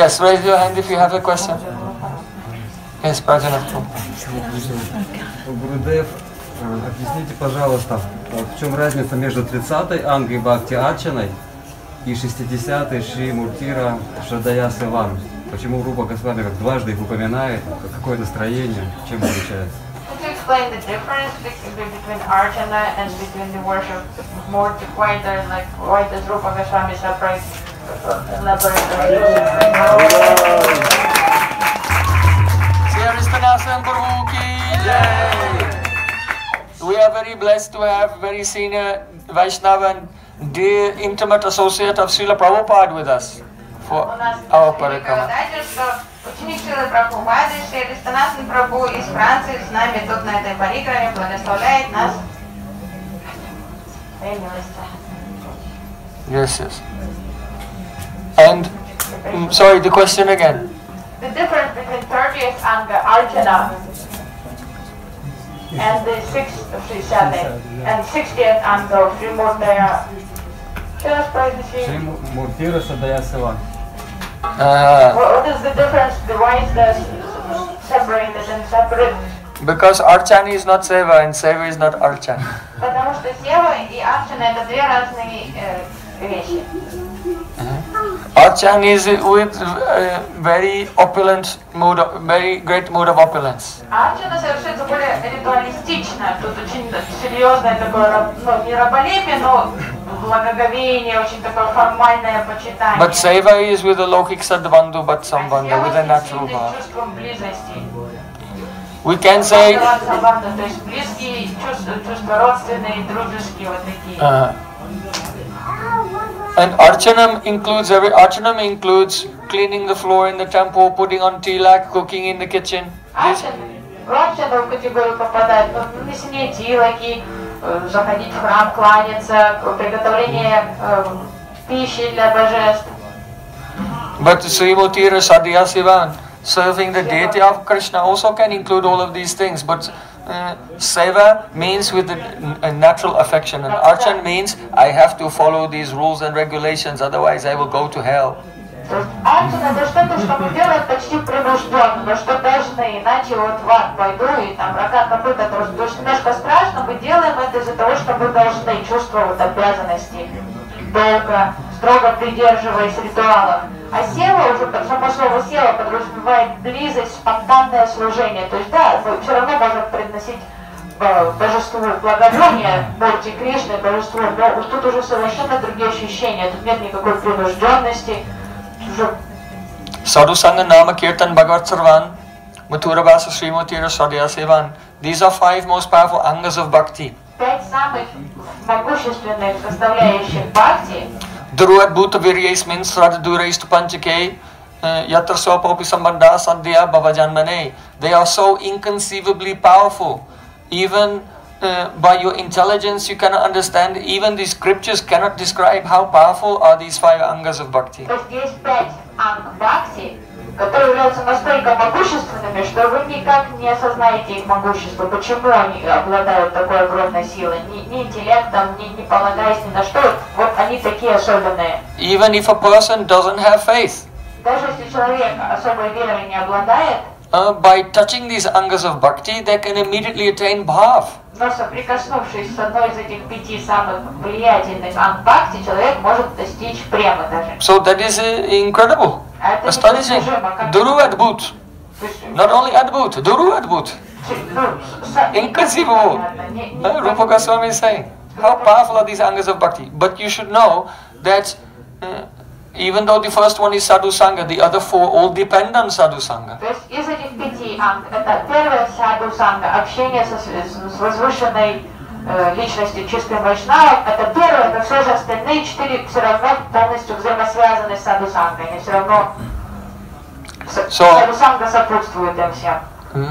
Yes, raise your hand if you have a question. Yes, Prajanath. Гурудев, объясните, пожалуйста, в чем разница между 30-й Ангой Бхакти Арчаной и 60-й Шри Муртира Шрадая Севан? Почему Рупа Госвами как дважды их упоминает? Какое настроение? Чем отличается? Could you explain the difference between Archana and between the worship more to quieter, like why does Rupa Goswami separate We are very blessed to have very senior Vaishnava and dear intimate associate of Srila Prabhupada with us for our parikrama. Ученик Шрилы Прабхупады, Шри Станасана Прабху из Франции с нами тут на этой парикраме благословляет нас. Yes, yes. And, sorry, the question again. The difference between 30th Anga Archana and the 6th of Sri Sadhe and 60th Anga of Sri Murtaya. Шри Муртира Шрадая Севан. What is the difference? Why is this separated and separate? Because Archana is not Seva and Seva is not Archana. Потому что Сева и Арчана это две разные вещи. Archana is with very opulent mood, very great mood of opulence. Арчана совершается более ритуалистично. Тут очень серьезное такое, ну, не раболепие, но благоговение, очень такое формальное почитание. But Seva is with a Lokik Sadbandhu but Sambandha, with a natural bhav. Чувством близости. We can say То есть близкие чувства родственные, дружеские, вот такие. And Archanam includes cleaning the floor in the temple, putting on tilak, cooking in the kitchen. Арчана в категорию попадает, но нанесение тилаки, заходить в храм, кланяться, приготовление пищи для божеств. But Srimati Sadhya Sivan, serving the deity of Krishna, also can include all of these things. But Seva means with a natural affection, and Archan means I have to follow these rules and regulations, otherwise I will go to hell. Арчана это что-то, что мы делаем почти принужденно, но что должны, иначе вот в ад пойду и там рога копыта, то есть немножко страшно, мы делаем это из-за того, что мы должны, чувство вот обязанности, долго, строго придерживаясь ритуалов. А сева уже, само слово сева подразумевает близость, спонтанное служение, то есть да, мы все равно можем приносить божеству благовония, Мурти Кришны, божеству, но тут уже совершенно другие ощущения, тут нет никакой принужденности. Sadhu Sangha Nama Kirtan Bhagavat Sarvan, Mathura Vasa Srimati Sadhya Sevan. These are 5 most powerful angas of bhakti. 5 самых могущественных составляющих бхакти. Druvat Bhuta Viryasmin Srad Duraistu Panchake Yatra Sopopi Sambandha Sadhya Bhavajanmane. They are so inconceivably powerful. Even by your intelligence you cannot understand. Even the scriptures cannot describe how powerful are these 5 angas of bhakti. То есть есть 5 анг бхакти, которые являются настолько могущественными, что вы никак не осознаете их могущество. Почему они обладают такой огромной силой? Ни интеллектом, ни полагаясь ни на что. Вот они такие особенные. Even if a person doesn't have faith, даже если человек особой верой не обладает, by touching these angas of bhakti, they can immediately attain bhav. Но соприкоснувшись с одной из этих 5 самых влиятельных анг бхакти, человек может достичь премы даже. So that is incredible, astonishing. Duru Adbhut. Not only Adbhut, Duru Adbhut. Inconceivable. Rupa Goswami is saying, how powerful are these angas of bhakti? But you should know that even though the first one is Sadhu Sangha, the other 4 all depend on Sadhu Sangha. То есть из этих 5 анг, это первое Саду Санга, общение с возвышенной личностью чистым вайшнавом, это первое, но все же остальные 4 все равно полностью взаимосвязаны с Саду Сангой, они все равно Саду Санга сопутствует им всем.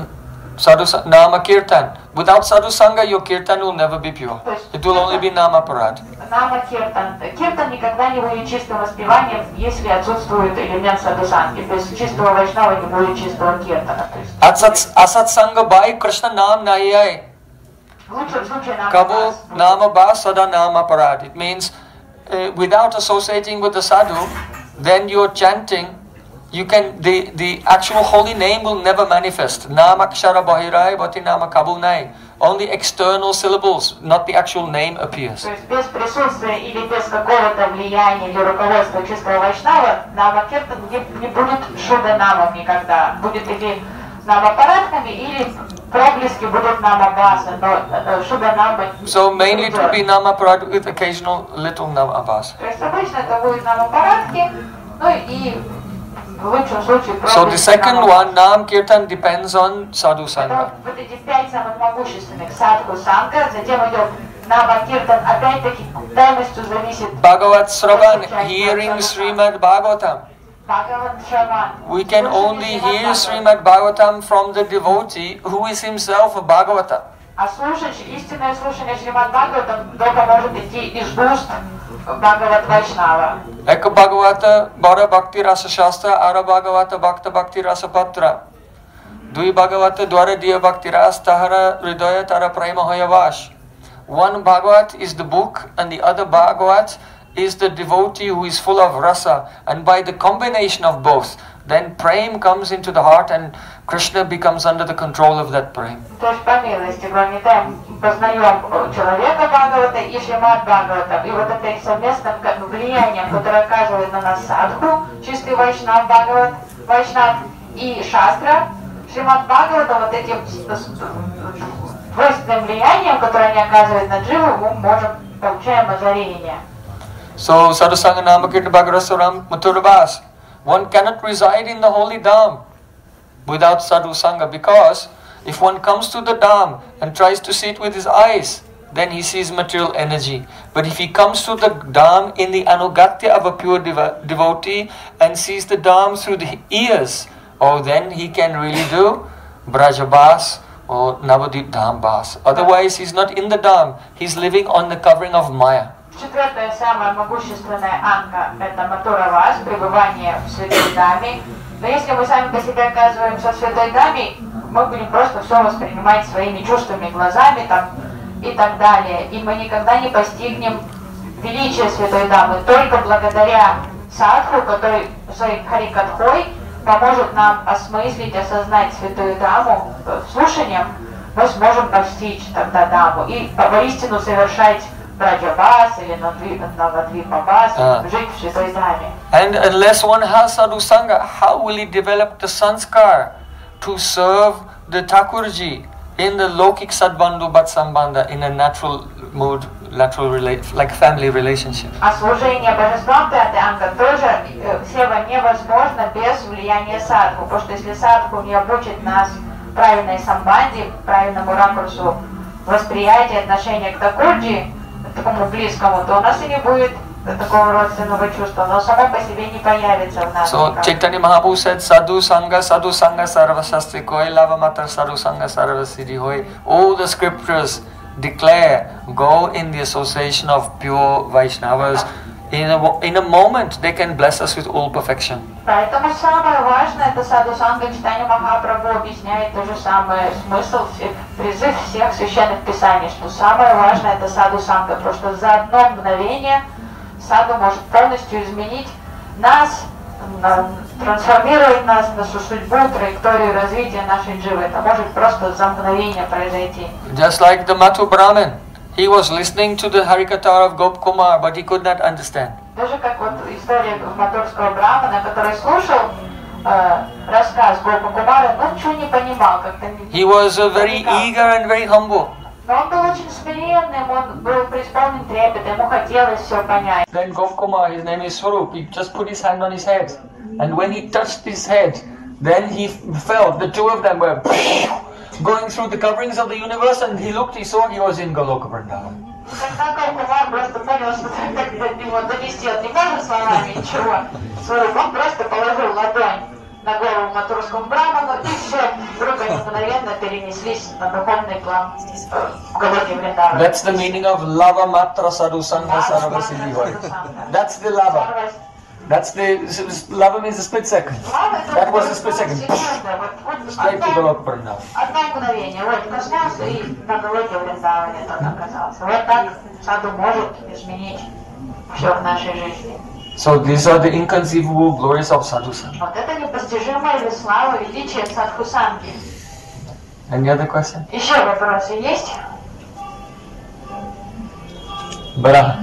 Nama Kirtan. Without Sadhu Sangha, your Kirtan will never be pure. It will only be Nama Parad. Нама Киртан. Киртан никогда не будет чистым воспеванием, если отсутствует элемент садхусанги. Без чистого вайшнава не будет чистого киртана. Asat Sangha Bhai Krishna Nam Nayai. В лучшем случае Kabu Nama Ba Sada Nama Parad. It means without associating with the sadhu, then your chanting the actual holy name will never manifest. Namakshara Bahirai Bhati Nama Kabunai. Only external syllables, not the actual name appears. То есть без присутствия или без какого-то влияния или руководства чистого вайшнава, Нама-киртан не будет шуда-намом никогда. Будет или намапаратками, или проблески будут намабаса, но шуда-нама... So mainly it will be namaparat with occasional little namabas. То есть обычно это будет намапаратки, ну и в лучшем случае проблески. So the second one, Nam Kirtan, depends on Sadhu Sangha. Вот эти 5 самых могущественных садху санга, затем идет Нама-киртан, опять-таки полностью зависит... Bhagavat Sravan, hearing Srimad Bhagavatam. We can only hear Srimad Bhagavatam from the devotee who is himself a Bhagavata. А слушать, истинное слушание Шримад Бхагаватам только может идти из уст Бхагават Вайшнава. Eka Bhagavata Bara Bhakti Rasa Shastra, Ara Bhagavata Bhakta Bhakti Rasa Patra. Dui Bhagavata Dwara Diya Bhakti Ras Tahara Hridaya Tara Prema Hoyavash. One Bhagavat is the book and the other Bhagavat is the devotee who is full of rasa. And by the combination of both, then prem comes into the heart and Krishna becomes under the control of that prem. То есть по милости, кроме того, познаем человека Бхагавата и Шримад Бхагавата. И вот это совместным влиянием, которое оказывает на нас садху, чистый вайшнав Бхагават, вайшнав и шастра, Шримад Бхагавата, вот этим двойственным влиянием, которое они оказывают на дживу, мы получаем озарение. So Sadhusanga Namakirta Bhagavasaram Mathurabhas. One cannot reside in the holy Dham without Sadhusanga, because if one comes to the Dham and tries to see it with his eyes, then he sees material energy. But if he comes to the Dham in the anugatya of a pure devotee and sees the Dham through the ears, oh, then he can really do Brajabhas or Navadip Dham Bhas. Otherwise he's not in the Dham, he's living on the covering of Maya. Четвертая, самая могущественная анка – это Матуравас, пребывание в Святой Даме. Но если мы сами по себе оказываемся в Святой Даме, мы будем просто все воспринимать своими чувствами, глазами там, и так далее. И мы никогда не постигнем величие Святой Дамы. Только благодаря садху, который своей харикатхой поможет нам осмыслить, осознать Святую Даму слушанием, мы сможем постичь тогда Даму и воистину совершать Браджабас или Навадвипабас, жить в Святой Даме. And unless one has sadhu sangha, how will he develop the sanskar to serve the Thakurji in the Lokik Sadbandhu Bhatsambandha in a natural mood, like family relationship? А служение божествам пятый анга тоже сева невозможно без влияния садху, потому что если садху не обучит нас правильной самбанде, правильному ракурсу восприятия, отношения к Такурджи, такому близкому, то у нас и не будет такого родственного чувства, но само по себе не появится в нас. So Chaitanya Mahaprabhu said, Sadhu Sangha Sarva Shastri Koi Lava Matar Sadhu Sangha Sarva Siddhi Hoi. All the scriptures declare, go in the association of pure Vaishnavas. In a moment they can bless us with all perfection. Поэтому самое важное это Саду Санга. Читание Махапрабху объясняет то же самое, смысл, призыв всех священных писаний, что самое важное это Саду Санга, потому что за одно мгновение Саду может полностью изменить нас, трансформировать нас, нашу судьбу, траекторию развития нашей дживы. Это может просто за мгновение произойти. Just like the Mathu Brahmin. He was listening to the Harikatha of Gop Kumar, but he could not understand. Даже как вот история Матурского брамана, который слушал рассказ Гопа Кумара, но ничего не понимал, как-то не. He was very eager and very humble. Но он был очень смиренным, он был преисполнен трепета, ему хотелось все понять. Then Gop Kumar, his name is Swarup, he just put his hand on his head, and when he touched his head, then he felt the two of them were going through the coverings of the universe, and he looked, he saw he was in Goloka Vrindavan. Когда Гопкумар просто понял, что так до него донести он не может словами ничего, он просто положил ладонь на голову Матурскому браману, и все, вдруг они мгновенно перенеслись на духовный план в Голоке Вриндавана. That's the meaning of lava matra sadhu sangha sarva siddhi hoy. That's the lava. That's the lava means a split second. That was a split second. Straight to Goloka Vrindavan. Одно мгновение, вот коснулся и на Голоке Вриндаване тот оказался. Вот так саду может изменить все в нашей жизни. So these are the inconceivable glories of sadhusanga. Вот это непостижимая слава, величие садхусанги. Any other question? Еще вопросы есть? Бара.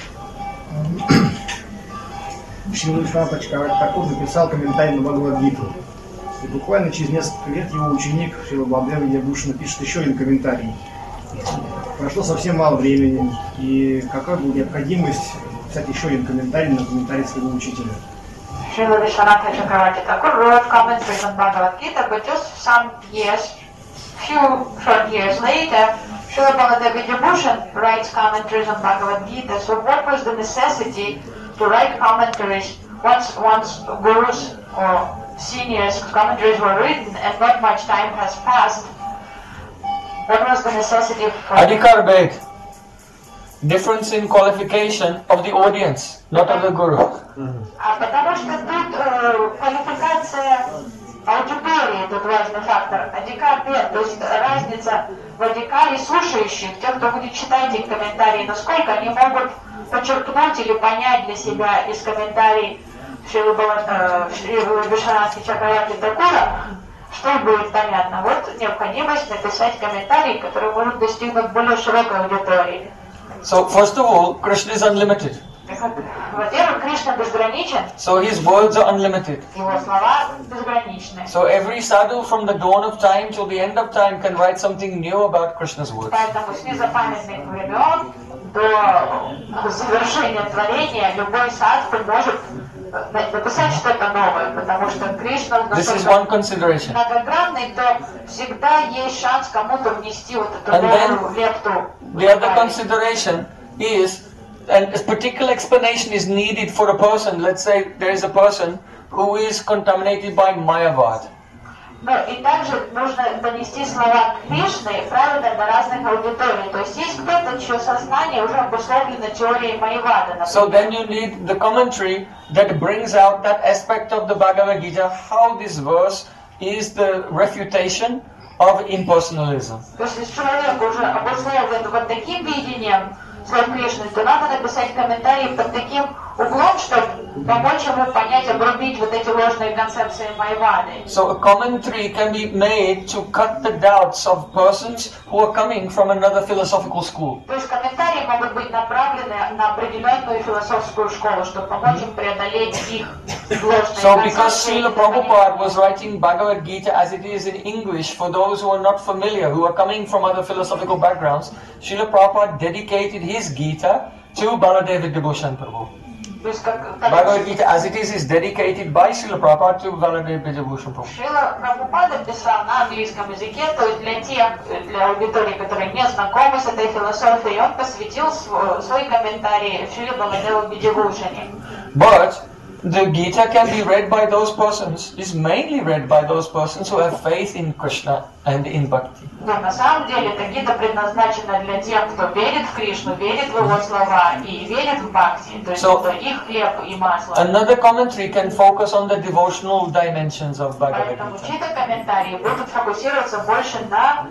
Шрила Шапочка Такур написал комментарий на Бхагавад-гиту. И буквально через несколько лет его ученик Шрила Баладева Ягушина пишет еще один комментарий. Прошло совсем мало времени, и какая была необходимость писать еще один комментарий на комментарий своего учителя? Srila Vishwanatha Chakravarti Thakur wrote commentaries on Bhagavad Gita, but just some years, few short years later, Srila Baladeva Vidyabhushan writes commentaries on Bhagavad Gita. So what was the necessity to write commentaries once gurus or seniors' commentaries were written and not much time has passed? What was the necessity for... Adhikar Bhed. Difference in qualification of the audience, not of the guru. Потому что тут квалификация аудитории, тут важный фактор. Адикар бед, то есть разница в адикаре слушающих, тех, кто будет читать их комментарии, насколько они могут подчеркнуть или понять для себя из комментариев Шрилы Вишванатхи Чакраварти Такура, что будет понятно. Вот необходимость написать комментарии, которые могут достигнуть более широкой аудитории. So first of all, Krishna is unlimited. Во-первых, Кришна безграничен. So his words are unlimited. Его слова безграничны. So every sadhu from the dawn of time till the end of time can write something new about Krishna's words. Поэтому с незапамятных времен до завершения творения любой садху может написать что-то новое, потому что Кришна This is one consideration. многогранный, то всегда есть шанс кому-то внести вот эту новую лепту. The other consideration is, and a particular explanation is needed for a person. Let's say there is a person who is contaminated by Mayavad. Ну и также нужно донести слова Кришны правильно до разных аудиторий. То есть есть кто-то, чье сознание уже обусловлено теорией Майявады, например. So then you need the commentary that brings out that aspect of the Bhagavad Gita, how this verse is the refutation of impersonalism. То есть если человек уже обусловлен вот таким видением слов Кришны, то надо написать комментарий под таким углом, чтобы помочь ему понять, обрубить вот эти ложные концепции Майявады. So a commentary can be made to cut the doubts of persons who are coming from another philosophical school. То есть комментарии могут быть направлены на определенную философскую школу, чтобы помочь им преодолеть их ложные So because концепции. Srila Prabhupada was writing Bhagavad Gita as it is in English for those who are not familiar, who are coming from other philosophical backgrounds, Srila Prabhupada dedicated his Gita to Baladeva Vidyabhushan Prabhu. То есть как Bhagavad Gita as it is dedicated by Srila Prabhupada to Baladeva Vidyabhushan Prabhu. Шрила Прабхупада писал на английском языке, то есть для аудитории, которые не знакомы с этой философией, он посвятил свой комментарий Шриле Баладеву Видябхушане. But the Gita can be read by those persons, is mainly read by those persons who have faith in Krishna and in Bhakti. Но на самом деле эта гита предназначена для тех, кто верит в Кришну, верит в его слова и верит в Бхакти, то есть это их хлеб и масло. Another commentary can focus on the devotional dimensions of Bhagavad Поэтому Gita. чьи-то комментарии будут фокусироваться больше на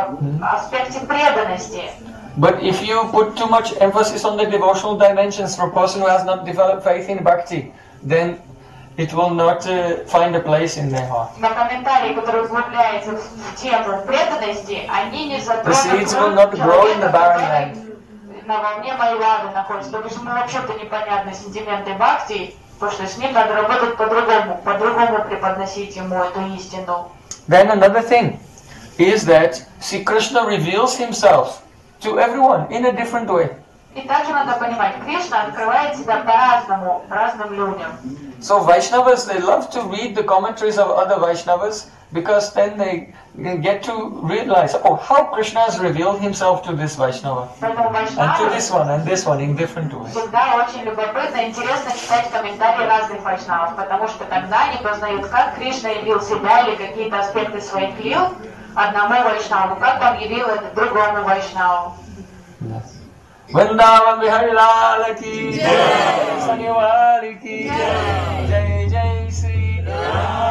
аспекте преданности. But if you put too much emphasis on the devotional dimensions for a person who has not developed faith in Bhakti, then it will not find a place in their heart. Но комментарии, которые углубляются в тему преданности, они не The seeds will not grow in the barren land. на волне Майявады находятся, потому что ему вообще-то непонятны сентименты Бхакти, потому что с ним надо работать по-другому преподносить ему эту истину. Then another thing is that Sri Krishna reveals himself to everyone in a different way. И также надо понимать, Кришна открывает себя по-разному, разным людям. So Vaishnavas, they love to read the commentaries of other Vaishnavas because then they get to realize, oh, how Krishna has revealed himself to this Vaishnava Поэтому and to вайшнавы this one and this one in different ways. всегда очень любопытно, интересно читать комментарии разных вайшнавов, потому что тогда они познают, как Кришна явил себя или какие-то аспекты своих лил одному вайшнаву, как он явил это другому вайшнаву. Vrindavan Bihari Lal ki Jai, Sanyawali ki Jai, Jai Jai Sri Ram.